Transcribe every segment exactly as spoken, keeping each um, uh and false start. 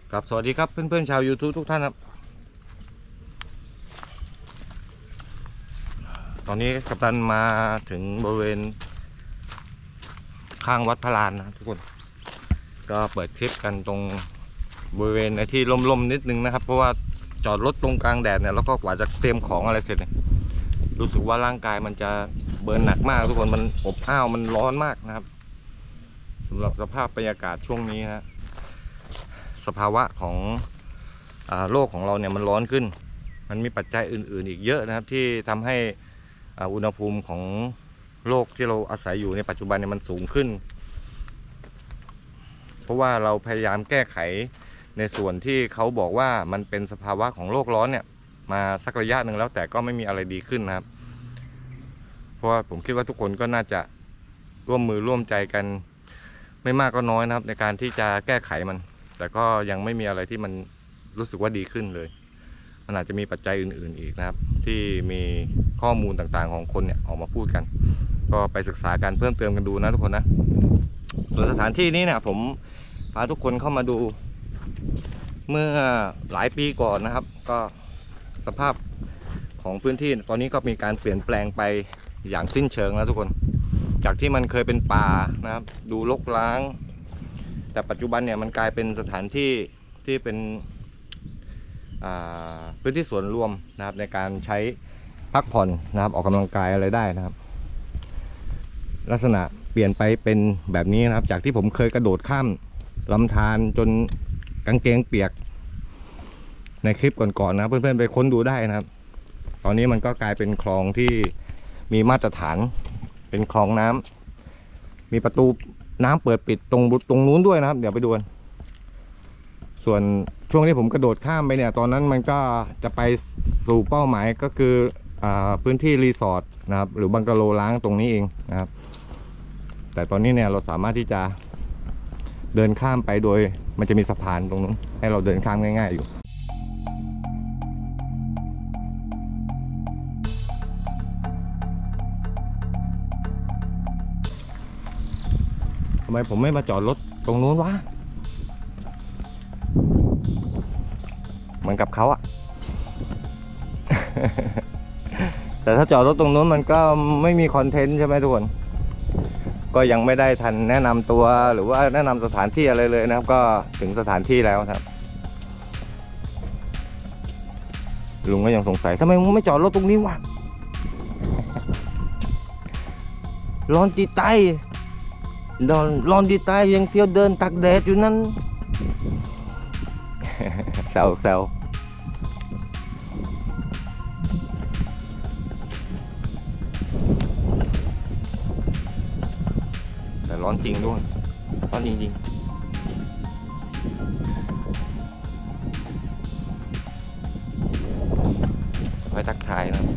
ครับสวัสดีครับเพื่อนๆชาว YouTube ทุกท่านครับตอนนี้กัปตันมาถึงบริเวณข้างวัดพระลานนะทุกคนก็เปิดคลิปกันตรงบริเวณในที่ร่มๆนิดนึงนะครับเพราะว่าจอดรถตรงกลางแดดเนี่ยแล้วก็กว่าจะเตรียมของอะไรเสร็จเนี่ยรู้สึกว่าร่างกายมันจะเบิร์นหนักมากทุกคนมันอบอ้าวมันร้อนมากนะครับสำหรับสภาพบรรยากาศช่วงนี้นะสภาวะของโลกของเราเนี่ยมันร้อนขึ้นมันมีปัจจัยอื่นๆอีกเยอะนะครับที่ทำให้อุณหภูมิของโลกที่เราอาศัยอยู่ในปัจจุบันเนี่ยมันสูงขึ้นเพราะว่าเราพยายามแก้ไขในส่วนที่เขาบอกว่ามันเป็นสภาวะของโลกร้อนเนี่ยมาสักระยะหนึ่งแล้วแต่ก็ไม่มีอะไรดีขึ้นนะครับเพราะว่าผมคิดว่าทุกคนก็น่าจะร่วมมือร่วมใจกันไม่มากก็น้อยนะครับในการที่จะแก้ไขมันแต่ก็ยังไม่มีอะไรที่มันรู้สึกว่าดีขึ้นเลยมันอาจจะมีปัจจัยอื่นๆอีกนะครับที่มีข้อมูลต่างๆของคนเนี่ยออกมาพูดกันก็ไปศึกษากันเพิ่มเติมกันดูนะทุกคนนะส่วนสถานที่นี้เนี่ยผมพาทุกคนเข้ามาดูเมื่อหลายปีก่อนนะครับก็สภาพของพื้นที่ตอนนี้ก็มีการเปลี่ยนแปลงไปอย่างสิ้นเชิงแล้วทุกคนจากที่มันเคยเป็นป่านะครับดูรกร้างแต่ปัจจุบันเนี่ยมันกลายเป็นสถานที่ที่เป็นพื้นที่ส่วนรวมนะครับในการใช้พักผ่อนนะครับออกกำลังกายอะไรได้นะครับลักษณะเปลี่ยนไปเป็นแบบนี้นะครับจากที่ผมเคยกระโดดข้ามลำธารจนกางเกงเปียกในคลิปก่อนๆนะเพื่อนๆไปค้นดูได้นะครับตอนนี้มันก็กลายเป็นคลองที่มีมาตรฐานเป็นคลองน้ำมีประตูน้ำเปิดปิดตรงตรงนู้นด้วยนะครับเดี๋ยวไปดูกันส่วนช่วงที่ผมกระโดดข้ามไปเนี่ยตอนนั้นมันก็จะไปสู่เป้าหมายก็คืออ่าพื้นที่รีสอร์ทนะครับหรือบังกะโลล้างตรงนี้เองนะครับแต่ตอนนี้เนี่ยเราสามารถที่จะเดินข้ามไปโดยมันจะมีสะพานตรงนู้นให้เราเดินข้ามง่ายๆอยู่ทำไมผมไม่มาจอดรถตรงนู้นวะเหมือนกับเขาอะ แต่ถ้าจอดรถตรงนู้นมันก็ไม่มีคอนเทนต์ใช่ไหมทุกคนก็ยังไม่ได้ทันแนะนำตัวหรือว่าแนะนำสถานที่อะไรเลยนะครับก็ถึงสถานที่แล้วครับลุงก็ยังสงสัยทำไมมึงไม่จอดรถตรงนี้วะ ร้อนจีไตร้อนร้อนจีไตยังเที่ยวเดินตักแดดอยู่นั่น แซวแซวแต่ร้อนจริงด้วยร้อนจริงๆไปทักทายนะ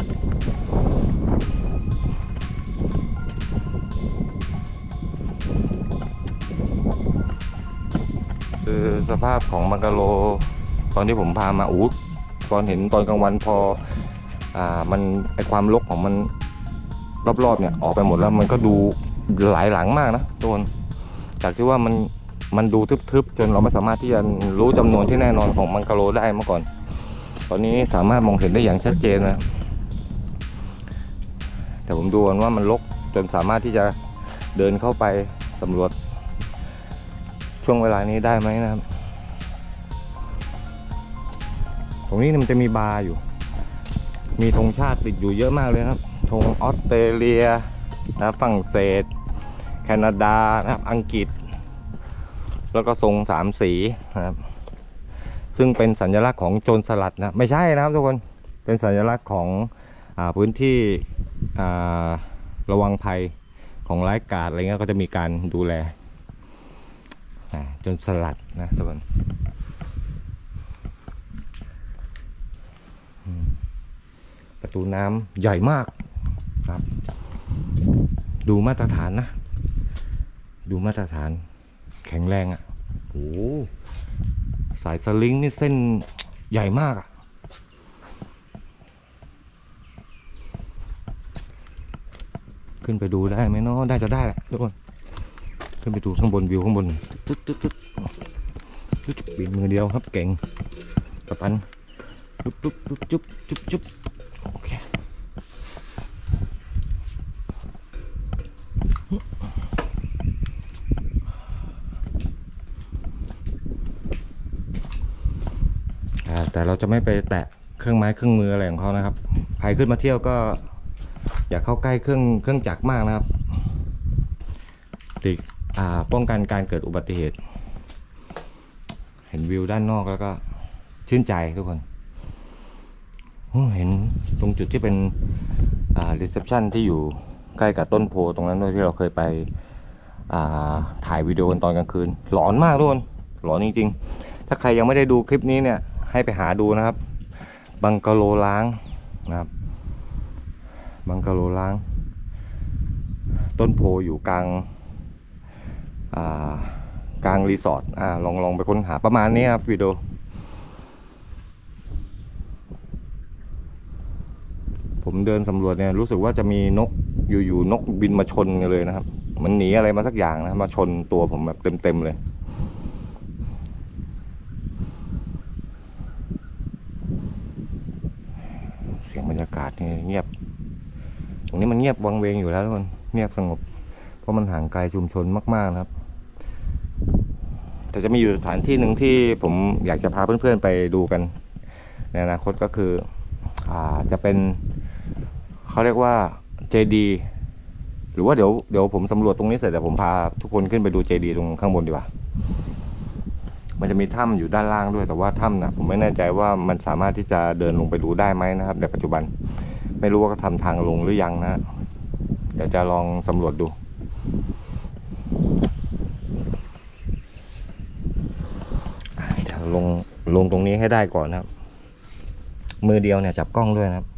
คือสภาพของบังกะโลตอนที่ผมพามาอู้ตอนเห็นตอนกลางวันพออ่ามันไอความรกของมันรอบๆเนี่ยออกไปหมดแล้วมันก็ดูหลายหลังมากนะทุกคนจากที่ว่ามันมันดูทึบๆจนเราไม่สามารถที่จะรู้จำนวนที่แน่นอนของบังกะโลได้เมื่อก่อนตอนนี้สามารถมองเห็นได้อย่างชัดเจนนะแต่ผมดูว่ามันรกจนสามารถที่จะเดินเข้าไปสำรวจช่วงเวลานี้ได้ไหมนะครับตรงนี้มันจะมีบาร์อยู่มีธงชาติติดอยู่เยอะมากเลยครับธงออสเตรเลียนะฝรั่งเศสแคนาดานะครับอังกฤษแล้วก็ทรงสามสีนะครับซึ่งเป็นสัญลักษณ์ของโจรสลัดนะไม่ใช่นะครับทุกคนเป็นสัญลักษณ์ของอ่าพื้นที่อ่าระวังภัยของไร้กาดอะไรเงี้ยก็จะมีการดูแลโจรสลัดนะทุกคนประตูน้ำใหญ่มากครับดูมาตรฐานนะดูมาตรฐานแข็งแรงอ่ะโอ้สายสลิงนี่เส้นใหญ่มากอ่ะขึ้นไปดูได้ไหมเนาะได้จะได้แหละทุกคนขึ้นไปดูข้างบนวิวข้างบนตึ๊ดตึ๊ดตึ๊ดจุ๊บบินมือเดียวครับเก่งกัปตันจุ๊บจุ๊บจุ๊บจุ๊บจุ๊บจุ๊บโอเคแต่เราจะไม่ไปแตะเครื่องไม้เครื่องมืออะไรของเขานะครับใครขึ้นมาเที่ยวก็อย่าเข้าใกล้เครื่องเครื่องจักรมากนะครับติดป้องกันการเกิดอุบัติเหตุเห็นวิวด้านนอกแล้วก็ชื่นใจทุกคนเห็นตรงจุดที่เป็นรีเซพชันที่อยู่ใกล้กับต้นโพตรงนั้นด้วยที่เราเคยไปถ่ายวิดีโอตอนกลางคืนหลอนมากทุกคนหลอนจริงๆถ้าใครยังไม่ได้ดูคลิปนี้เนี่ยให้ไปหาดูนะครับบังกะโลล้างนะครับบังกะโลล้างต้นโพอยู่กลางกลางรีสอร์ทอ่าลองลองไปค้นหาประมาณนี้ครับวิดีโอผมเดินสำรวจเนี่ยรู้สึกว่าจะมีนกอยู่ๆนกบินมาชนกันเลยนะครับมันหนีอะไรมาสักอย่างนะมาชนตัวผมแบบเต็มๆเลยเสียงบรรยากาศนี่เงียบตรงนี้มันเงียบวังเวงอยู่แล้วทุกคนเงียบสงบเพราะมันห่างไกลชุมชนมากๆนะครับแต่จะมีอยู่สถานที่หนึ่งที่ผมอยากจะพาเพื่อนๆไปดูกันในอนาคตก็คืออ่าจะเป็นเขาเรียกว่าเจดีย์หรือว่าเดี๋ยวเดี๋ยวผมสำรวจตรงนี้เสร็จแต่ผมพาทุกคนขึ้นไปดูเจดีย์ตรงข้างบนดีกว่ามันจะมีถ้ำอยู่ด้านล่างด้วยแต่ว่าถ้ำนะผมไม่แน่ใจว่ามันสามารถที่จะเดินลงไปดูได้ไหมนะครับในปัจจุบันไม่รู้ว่าเขาทำทางลงหรือยังนะเดี๋ยวจะลองสำรวจดูลงลงตรงนี้ให้ได้ก่อนนะครับมือเดียวเนี่ยจับกล้องด้วยนะครับ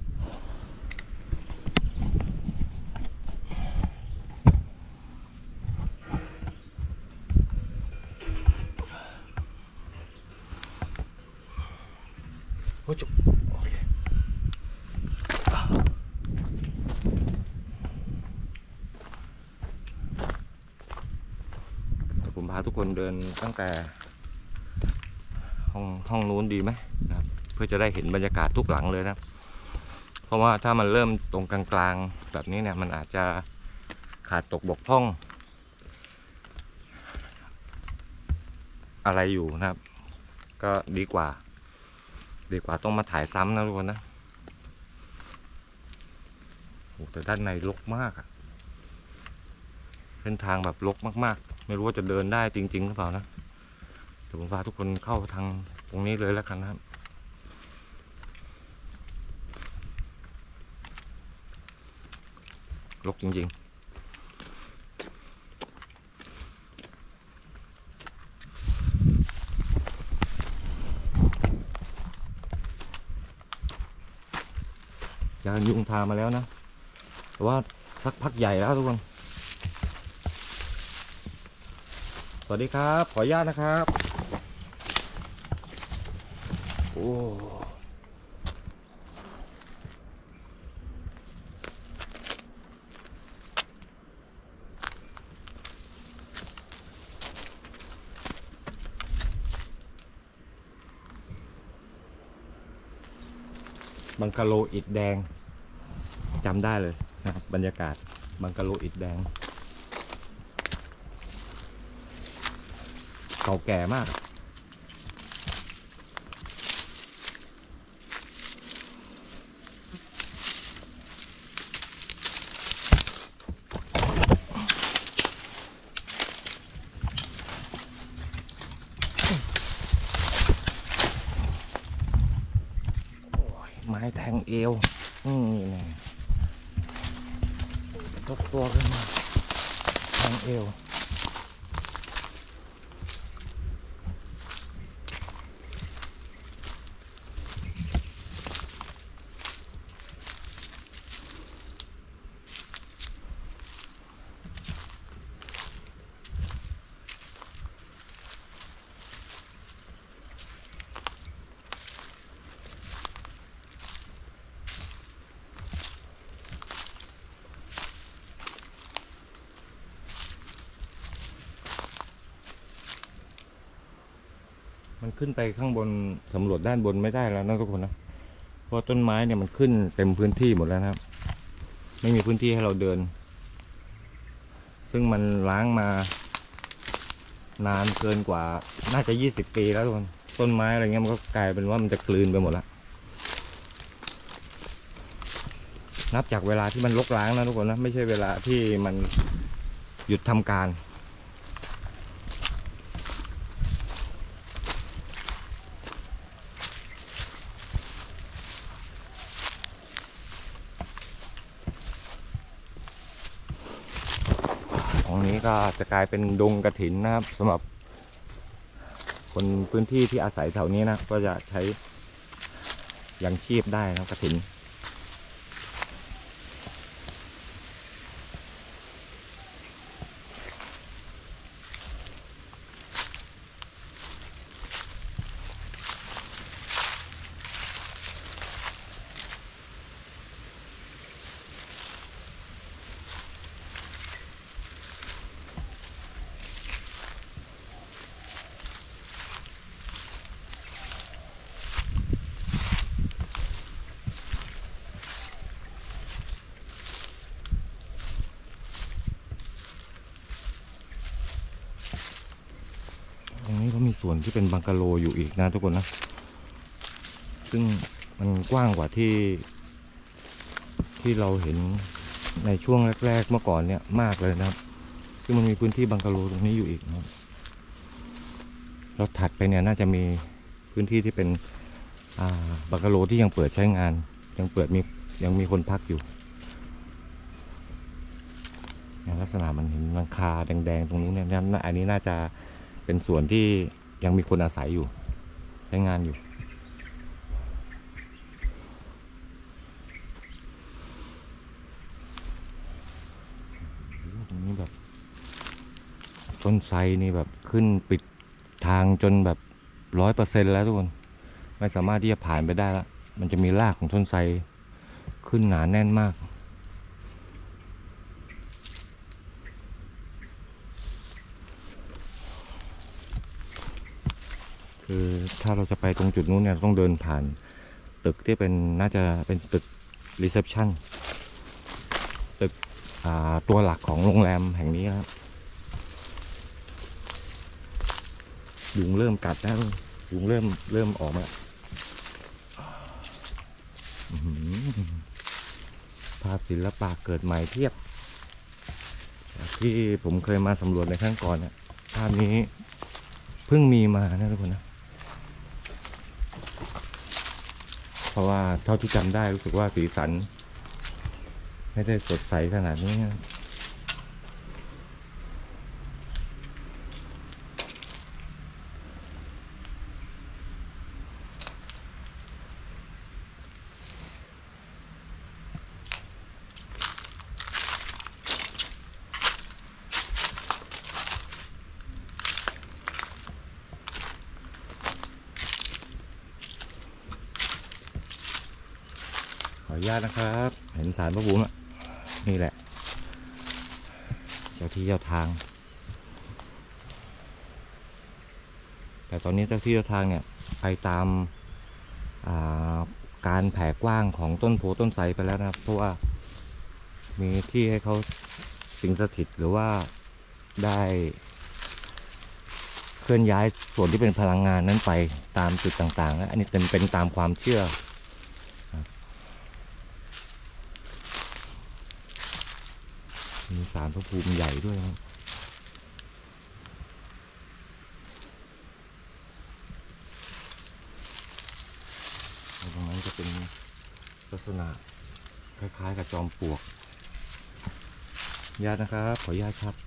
โอ้จุ๊บโอเคผมพาทุกคนเดินตั้งแต่ห้องห้องนู้นดีไหมนะครับเพื่อจะได้เห็นบรรยากาศทุกหลังเลยนะเพราะว่าถ้ามันเริ่มตรงกลางๆแบบนี้เนี่ยมันอาจจะขาดตกบกพร่องอะไรอยู่นะครับก็ดีกว่าดีกว่าต้องมาถ่ายซ้ำนะทุกคนนะโอ้แต่ด้านในรกมากอะเป็นทางแบบรกมากๆไม่รู้ว่าจะเดินได้จริงๆหรือเปล่านะเดี๋ยวผมพาทุกคนเข้าทางตรงนี้เลยแล้วกันนะครับรกจริงๆยานยุงพามาแล้วนะแต่ว่าสักพักใหญ่แล้วทุกคนสวัสดีครับขออนุญาตนะครับโอ้บังกะโลอิฐแดงจำได้เลยนะครับบรรยากาศบังกะโลอิฐแดงเก่าแก่มากไม้แทงเอวนี่ไงยกตัวขึ้นมาแทงเอวมันขึ้นไปข้างบนสำรวจด้านบนไม่ได้แล้วนะทุกคนนะเพราะต้นไม้เนี่ยมันขึ้นเต็มพื้นที่หมดแล้วนะครับไม่มีพื้นที่ให้เราเดินซึ่งมันล้างมานานเกินกว่าน่าจะยี่สิบปีแล้วทุกคนต้นไม้อะไรเงี้ยมันก็กลายเป็นว่ามันจะกลืนไปหมดแล้วนับจากเวลาที่มันรกร้างนะทุกคนนะไม่ใช่เวลาที่มันหยุดทำการตรงนี้ก็จะกลายเป็นดงกระถินนะครับสำหรับคนพื้นที่ที่อาศัยแถวนี้นะก็จะใช้ยังชีพได้นะกระถินตรงนี้ก็มีส่วนที่เป็นบังกะโลอยู่อีกนะทุกคนนะซึ่งมันกว้างกว่าที่ที่เราเห็นในช่วงแรกๆเมื่อก่อนเนี่ยมากเลยนะครับซึ่งมันมีพื้นที่บังกะโลตรงนี้อยู่อีกนะครับแล้วถัดไปเนี่ยน่าจะมีพื้นที่ที่เป็นบังกะโลที่ยังเปิดใช้งานยังเปิดมียังมีคนพักอยู่ลักษณะมันเห็นหลังคาแดงๆตรงนี้เนี่ยอันนี้น่าจะเป็นส่วนที่ยังมีคนอาศัยอยู่ใช้งานอยู่ตรงนี้แบบต้นไทรนี่แบบขึ้นปิดทางจนแบบร้อยเปอร์เซ็นต์แล้วทุกคนไม่สามารถที่จะผ่านไปได้ละมันจะมีรากของต้นไทรขึ้นหนาแน่นมากคือถ้าเราจะไปตรงจุดนู้นเนี่ยต้องเดินผ่านตึกที่เป็นน่าจะเป็นตึกรีเซพชันตึกตัวหลักของโรงแรมแห่งนี้ครับยุงเริ่มกัดแล้วยุงเริ่มเริ่มออกมาภาพศิลปะเกิดใหม่เทียบที่ผมเคยมาสำรวจในครั้งก่อนเนี่ยภาพนี้เพิ่งมีมานะทุกคนนะเพราะว่าเท่าที่จำได้รู้สึกว่าสีสันไม่ได้สดใสขนาดนี้นะขออนุญาตนะครับเห็นศาลพระภูมิอ่ะนี่แหละเจ้าที่เจ้าทางแต่ตอนนี้เจ้าที่เจ้าทางเนี่ยไปตามการแผ่กว้างของต้นโพต้นไทรไปแล้วนะครับเพราะว่ามีที่ให้เขาสิงสถิตหรือว่าได้เคลื่อนย้ายส่วนที่เป็นพลังงานนั้นไปตามจุดต่างๆนะอันนี้เป็นเป็นตามความเชื่อมีศาลพระภูมิใหญ่ด้วยนะตรงนั้นจะเป็นลักษณะคล้ายๆกับจอมปลวกญาตินะครับขออนุญาตครับ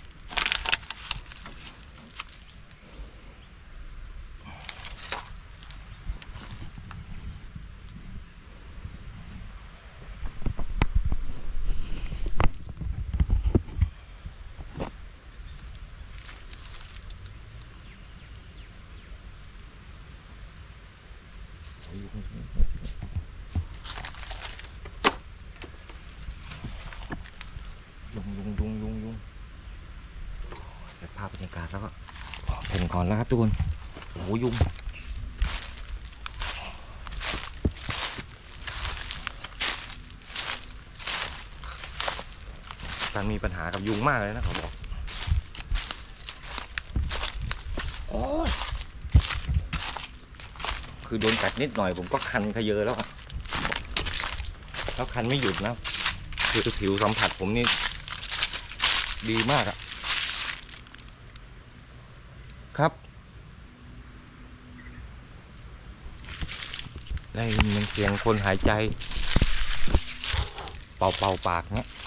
ยุงยุงยุงยุงยุงเก็บภาพบรรยากาศแล้วก็เพ่นก่อนแล้วครับทุกคนหยุงการมีปัญหากับยุงมากเลยนะเขาบอกโอ้ยคือโดนกัดนิดหน่อยผมก็คันขยเยอะแล้วแล้วคันไม่หยุดนะคือผิวสัมผัสผมนี่ดีมากอะครับได้ยินเสียงคนหายใจเป่าเป่าปากเนี้ย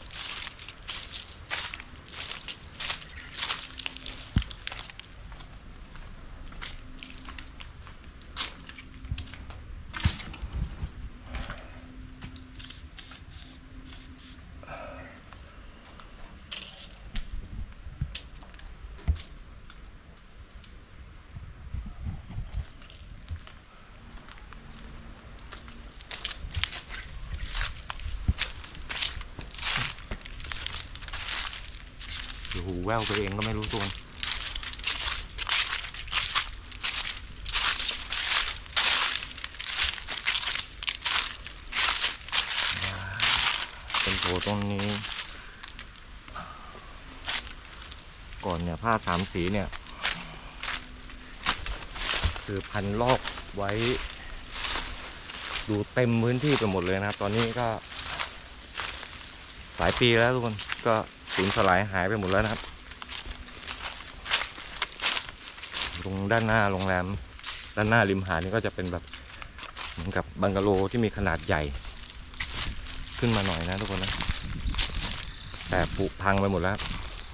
หูแววตัวเองก็ไม่รู้ตัวเป็นโถตรงนี้ก่อนเนี่ยผ้าสามสีเนี่ยคือพันลอกไว้ดูเต็มพื้นที่ไปหมดเลยนะครับตอนนี้ก็หลายปีแล้วทุกคนก็สูญสลายหายไปหมดแล้วนะครับตรงด้านหน้าโรงแรมด้านหน้าริมหาดนี่ก็จะเป็นแบบเหมือนกับบังกะโลที่มีขนาดใหญ่ขึ้นมาหน่อยนะทุกคนนะแต่ผุพังไปหมดแล้ว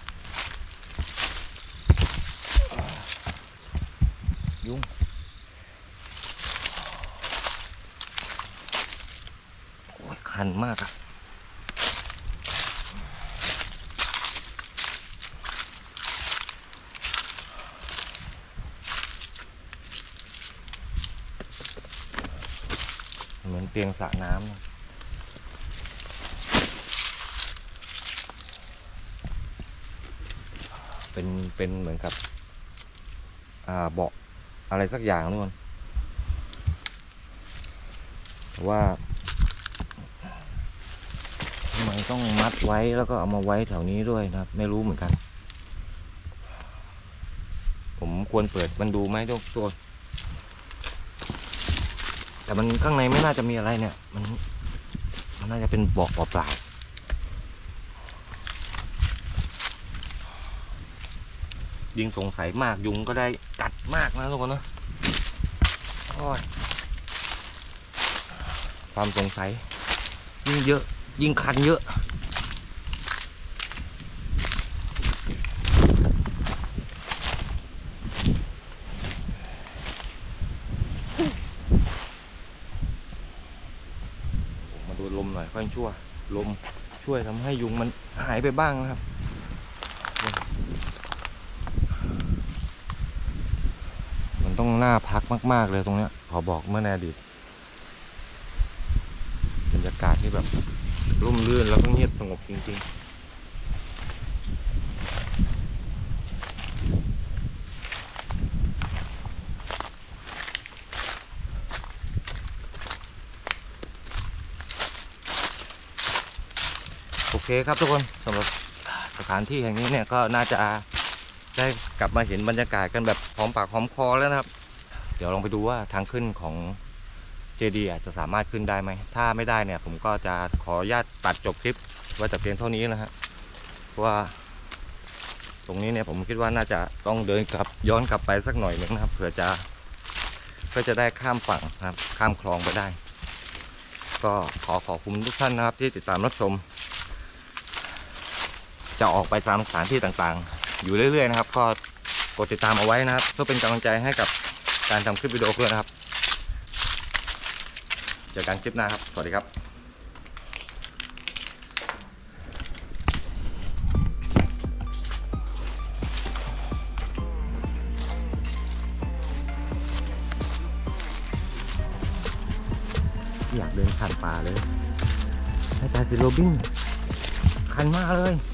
ยุงโอ้ยคันมากอะเหมือนเตียงสระน้ำเป็นเป็นเหมือนกับอ่าเบาะอะไรสักอย่างนู่นแต่ว่าทำไมต้องมัดไว้แล้วก็เอามาไว้แถวนี้ด้วยนะครับไม่รู้เหมือนกันผมควรเปิดมันดูไหมทุกตัวแต่มันข้างในไม่น่าจะมีอะไรเนี่ยมันมันน่าจะเป็นเบาะเปล่าๆยิ่งสงสัยมากยุงก็ได้กัดมากนะทุกคนนะโอ้ยความสงสัยยิ่งเยอะยิ่งคันเยอะมาดูลมหน่อยค่อยชั่วลมช่วยทำให้ยุงมันหายไปบ้างนะครับมันต้องน่าพักมากๆเลยตรงเนี้ยขอบอกเมื่อในอดีตบรรยากาศที่แบบร่มรื่นแล้วก็เงียบสงบจริงๆโอเคครับทุกคนสำหรับสถานที่แห่งนี้เนี่ยก็น่าจะได้กลับมาเห็นบรรยากาศกันแบบหอมปากหอมคอแล้วนะครับเดี๋ยวลองไปดูว่าทางขึ้นของเจดีย์จะสามารถขึ้นได้ไหมถ้าไม่ได้เนี่ยผมก็จะขออนุญาตตัดจบคลิปไว้แต่เพียงเท่านี้นะฮะเพราะว่าตรงนี้เนี่ยผมคิดว่าน่าจะต้องเดินกลับย้อนกลับไปสักหน่อยนึงนะครับเผื่อจะเพื่อจะได้ข้ามฝั่งนะครับข้ามคลองไปได้ก็ขอขอบคุณทุกท่านนะครับที่ติดตามรับชมจะออกไปตามสถานที่ต่างๆอยู่เรื่อยๆนะครับก็กดติดตามเอาไว้นะครับเพื่อเป็นกำลังใจให้กับการทำคลิปวิดีโอเพื่อนนะครับเจอกันคลิปหน้าครับสวัสดีครับอยากเดินผ่านป่าเลยอาจารย์สิโรบินคันมากเลย